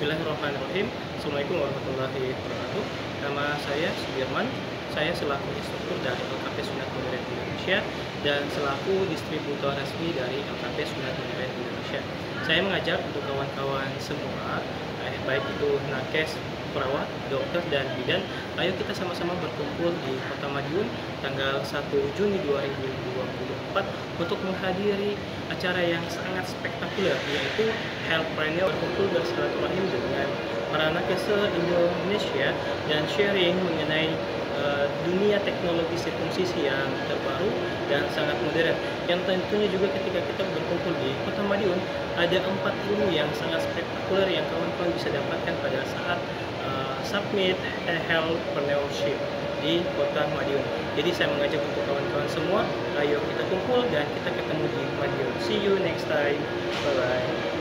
Bismillahirrahmanirrahim. Assalamualaikum warahmatullahi wabarakatuh. Nama saya Sudirman. Saya selaku instruktur dari LKP Sunat Modern Indonesia dan selaku distributor resmi dari LKP Sunat Modern Indonesia. Saya mengajak untuk kawan-kawan semua, baik itu nakes, perawat, dokter, dan bidan, ayo kita sama-sama berkumpul di Kota Madiun tanggal 1 Juni 2024 untuk menghadiri acara yang sangat spektakuler, yaitu Healthpreneur berkumpul bersilaturahim dengan para nakes Indonesia dan sharing mengenai dunia teknologi sirkumsisi yang terbaru dan sangat modern. Yang tentunya juga ketika kita berkumpul di Kota Madiun, ada 4 ilmu yang sangat spektakuler yang kawan-kawan bisa dapatkan pada saat submit healthpreneurship di Kota Madiun. Jadi saya mengajak untuk kawan-kawan semua, ayo kita kumpul dan kita ketemu di Madiun. See you next time. Bye bye.